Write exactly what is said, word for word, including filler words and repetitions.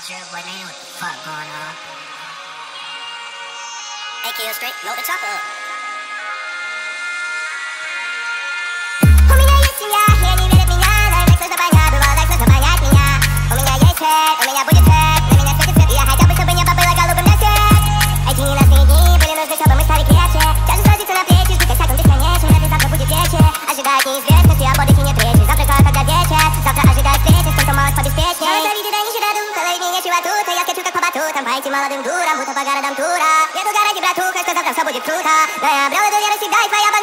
shit, boy, they know what the fuck going on. Hey, kill straight, load the chopper up. У меня есть семья, и они верят в меня, но им так сложно понять, бывало так сложно понять меня. У меня есть цель, у меня будет свет, на меня светит свет, и я хотел бы, чтобы небо было голубым для всех. Эти ненастные дни были нужны, чтобы мы стали крепче. Тяжесть ложится на плечи, ждать косяком бесконечен, это завтра будет легче. Ожидать неизвестности, об отдыхе нет речи. Завтра когда вечер, завтра ожидать встречи, сколько малость побеспечней. Мало завидит, да нищета дум, целые дни нечего тут, а я скачу как по батутам, по этим молодым дурам, будто по городам тура. Еду городе, братуха, что завтра все будет круто, но я обрел эту веру всегда, и твоя